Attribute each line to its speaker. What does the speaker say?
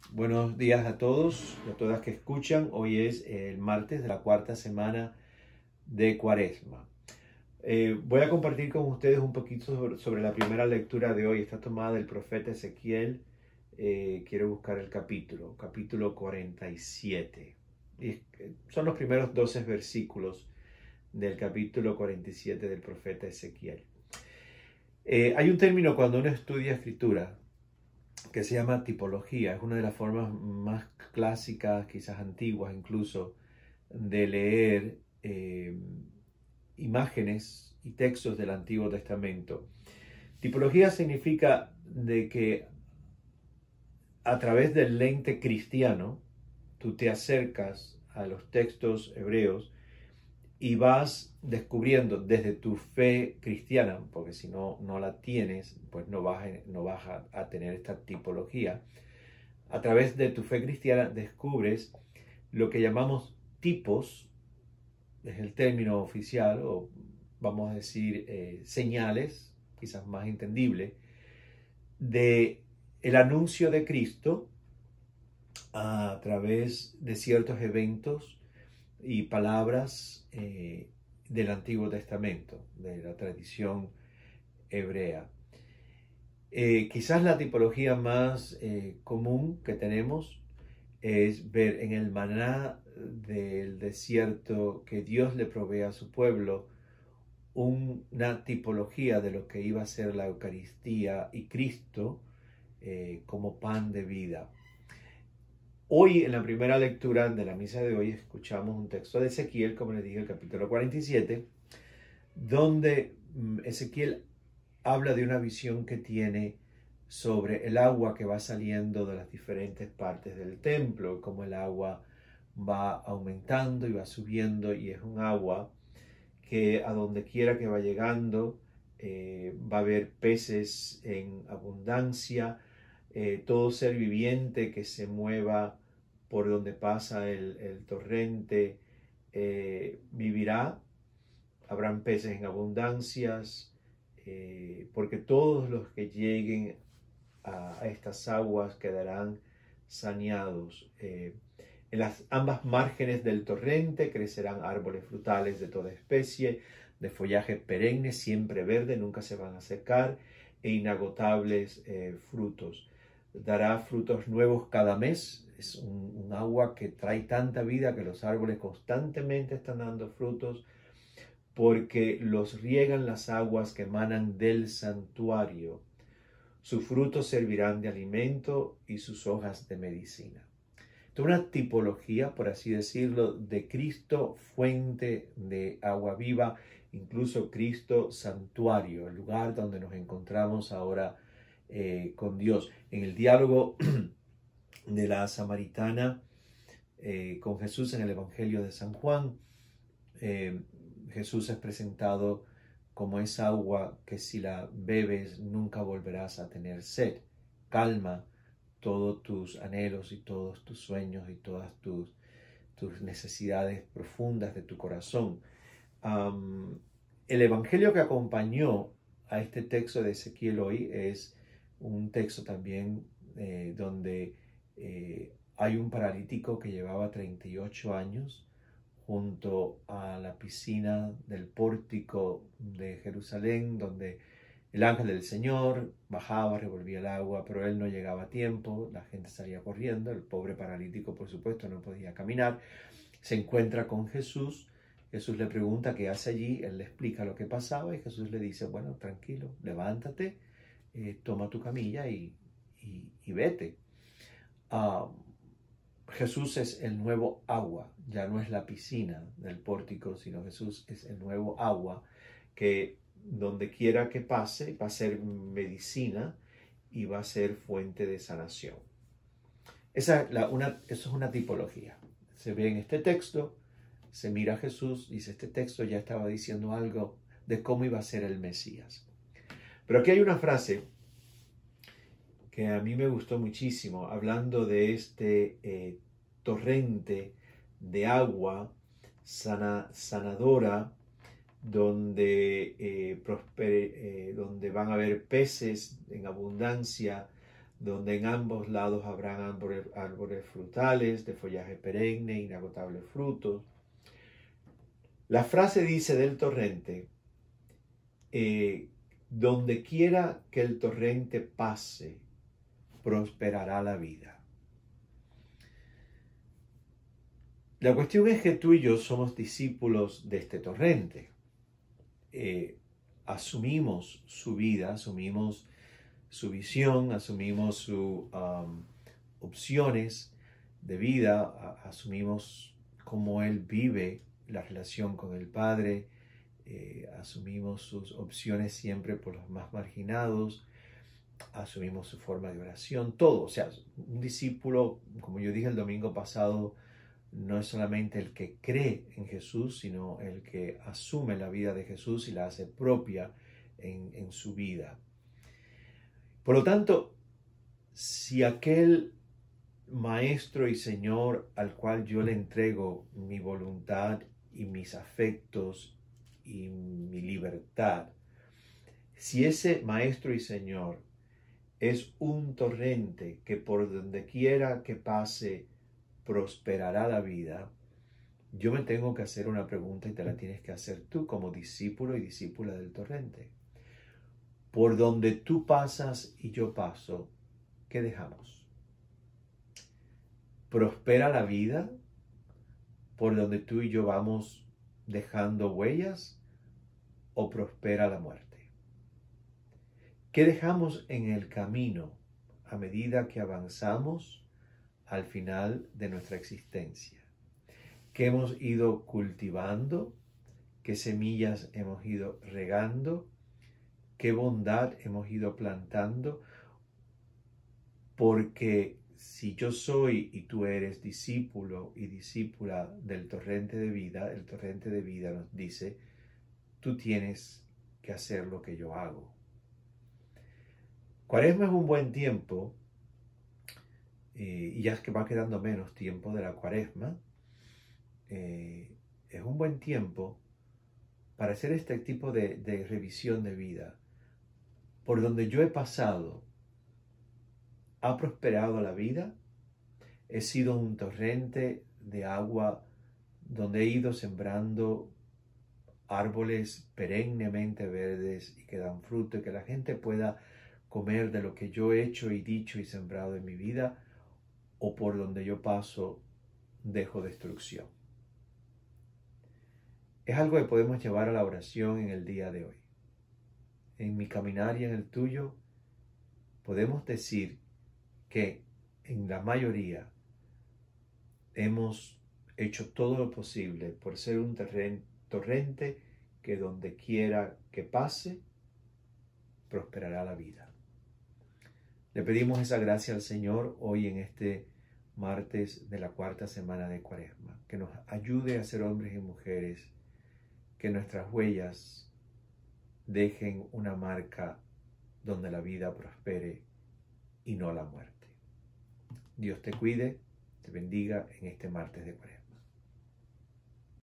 Speaker 1: Buenos días a todos y a todas que escuchan. Hoy es el martes de la cuarta semana de Cuaresma. Voy a compartir con ustedes un poquito sobre la primera lectura de hoy. Está tomada del profeta Ezequiel. Quiero buscar el capítulo 47. Son los primeros 12 versículos del capítulo 47 del profeta Ezequiel. Hay un término cuando uno estudia escritura que se llama tipología. Es una de las formas más clásicas, quizás antiguas incluso, de leer imágenes y textos del Antiguo Testamento. Tipología significa de que a través del lente cristiano tú te acercas a los textos hebreos y vas descubriendo desde tu fe cristiana, porque si no la tienes, pues no vas a tener esta tipología. A través de tu fe cristiana descubres lo que llamamos tipos, es el término oficial, o vamos a decir señales, quizás más entendible, de el anuncio de Cristo a través de ciertos eventos y palabras del Antiguo Testamento, de la tradición hebrea. Quizás la tipología más común que tenemos es ver en el maná del desierto que Dios le provee a su pueblo una tipología de lo que iba a ser la Eucaristía y Cristo como pan de vida. Hoy, en la primera lectura de la misa de hoy, escuchamos un texto de Ezequiel, como les dije, el capítulo 47, donde Ezequiel habla de una visión que tiene sobre el agua que va saliendo de las diferentes partes del templo, como el agua va aumentando y va subiendo, y es un agua que a donde quiera que va llegando va a haber peces en abundancia. Todo ser viviente que se mueva por donde pasa el torrente vivirá. Habrán peces en abundancias, porque todos los que lleguen a estas aguas quedarán saneados. En las ambas márgenes del torrente crecerán árboles frutales de toda especie, de follaje perenne, siempre verde, nunca se van a secar, e inagotables frutos. Dará frutos nuevos cada mes. Es un agua que trae tanta vida que los árboles constantemente están dando frutos, porque los riegan las aguas que emanan del santuario. Sus frutos servirán de alimento y sus hojas de medicina. Esto es una tipología, por así decirlo, de Cristo, fuente de agua viva, incluso Cristo santuario, el lugar donde nos encontramos ahora con Dios. En el diálogo de la samaritana con Jesús en el Evangelio de San Juan, Jesús es presentado como esa agua que si la bebes nunca volverás a tener sed. Calma todos tus anhelos y todos tus sueños y todas tus necesidades profundas de tu corazón. El evangelio que acompañó a este texto de Ezequiel hoy es un texto también donde hay un paralítico que llevaba 38 años junto a la piscina del pórtico de Jerusalén, donde el ángel del Señor bajaba, revolvía el agua, pero él no llegaba a tiempo, la gente salía corriendo, el pobre paralítico, por supuesto, no podía caminar. Se encuentra con Jesús, Jesús le pregunta qué hace allí, él le explica lo que pasaba y Jesús le dice, bueno, tranquilo, levántate, toma tu camilla y vete. Jesús es el nuevo agua, ya no es la piscina del pórtico, sino Jesús es el nuevo agua que donde quiera que pase va a ser medicina y va a ser fuente de sanación. Eso es una tipología. Se ve en este texto, se mira a Jesús, dice, este texto ya estaba diciendo algo de cómo iba a ser el Mesías. Pero aquí hay una frase que a mí me gustó muchísimo, hablando de este torrente de agua sanadora, donde van a haber peces en abundancia, donde en ambos lados habrán árboles frutales de follaje perenne, inagotables frutos. La frase dice del torrente, donde quiera que el torrente pase, prosperará la vida. La cuestión es que tú y yo somos discípulos de este torrente. Asumimos su vida, asumimos su visión, asumimos sus opciones de vida, asumimos cómo él vive la relación con el Padre, asumimos sus opciones siempre por los más marginados, asumimos su forma de oración, todo. O sea, un discípulo, como yo dije el domingo pasado, no es solamente el que cree en Jesús, sino el que asume la vida de Jesús y la hace propia en su vida. Por lo tanto, si aquel Maestro y Señor al cual yo le entrego mi voluntad y mis afectos y mi libertad, si ese Maestro y Señor es un torrente que por donde quiera que pase prosperará la vida, yo me tengo que hacer una pregunta y te la tienes que hacer tú como discípulo y discípula del torrente. Por donde tú pasas y yo paso, ¿qué dejamos? ¿Prospera la vida por donde tú y yo vamos dejando huellas o prospera la muerte? ¿Qué dejamos en el camino a medida que avanzamos al final de nuestra existencia? ¿Qué hemos ido cultivando? ¿Qué semillas hemos ido regando? ¿Qué bondad hemos ido plantando? Porque si yo soy y tú eres discípulo y discípula del torrente de vida, el torrente de vida nos dice, tú tienes que hacer lo que yo hago. Cuaresma es un buen tiempo, y ya es que va quedando menos tiempo de la Cuaresma, es un buen tiempo para hacer este tipo de revisión de vida. Por donde yo he pasado, ¿ha prosperado la vida? He sido un torrente de agua donde he ido sembrando árboles perennemente verdes y que dan fruto y que la gente pueda comer de lo que yo he hecho y dicho y sembrado en mi vida, o por donde yo paso dejo destrucción. Es algo que podemos llevar a la oración en el día de hoy. En mi caminar y en el tuyo podemos decir que en la mayoría hemos hecho todo lo posible por ser un torrente que donde quiera que pase, prosperará la vida. Le pedimos esa gracia al Señor hoy en este martes de la cuarta semana de Cuaresma, que nos ayude a ser hombres y mujeres, que nuestras huellas dejen una marca donde la vida prospere y no la muerte. Dios te cuide, te bendiga en este martes de Cuaresma.